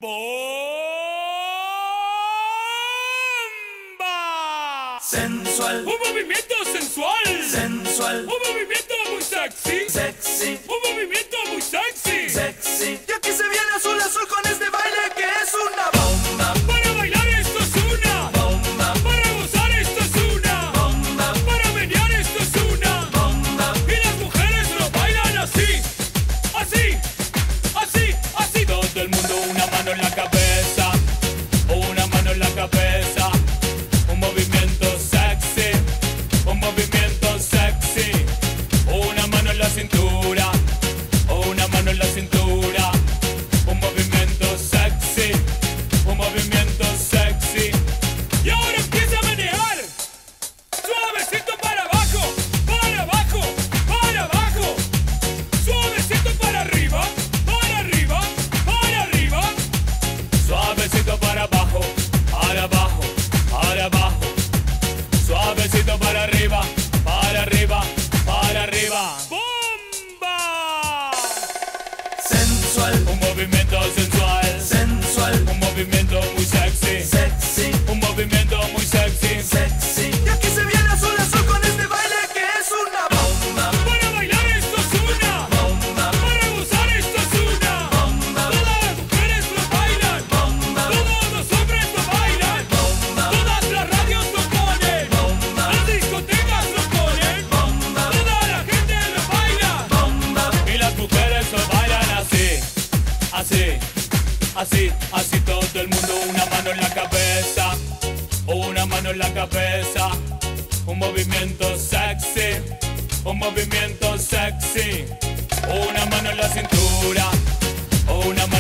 ¡Bomba! Sensual, Un movimiento sensual. sensual, Un movimiento muy sexy. sexy, Un movimiento muy sexy. sexy. Y aquí se viene azul azul con este baile que es una bomba, Para bailar esto es una. bomba, Para gozar esto es una. bomba, Para menear esto es una. bomba. Y las mujeres lo bailan así. Así. Así. Así. Todo el mundo una mano en la cabeza. Una mano en la cabeza. Un movimiento sexy. Un movimiento sexy. Una mano en la cintura. Una mano en la cintura. Un movimiento sexy. Un movimiento sexy. Y ahora empieza a manejar. Suavecito para abajo. Para abajo. Para abajo. Suavecito para arriba. Para arriba. Para arriba. Suavecito para abajo. Para abajo. Para abajo. Suavecito para arriba. Para arriba. Para arriba. ¡Bomba! Sensual, Un movimiento sensual. sensual, Un movimiento muy sexy. sexy, Un movimiento muy sexy. sexy. Y aquí se viene azul azul con este baile que es una bomba, Para bailar esto es una. bomba, Para gozar esto es una. bomba, Todas las mujeres lo bailan. bomba, Todos los hombres lo bailan. bomba, Todas las radios lo ponen. bomba, Las discotecas lo ponen. bomba, Toda la gente lo baila. bomba. Y las mujeres lo bailan así. Así. Así. Así todo el mundo. Una mano en la cabeza. Una mano en la cabeza. Un movimiento sexy. Un movimiento sexy. Una mano en la cintura. Una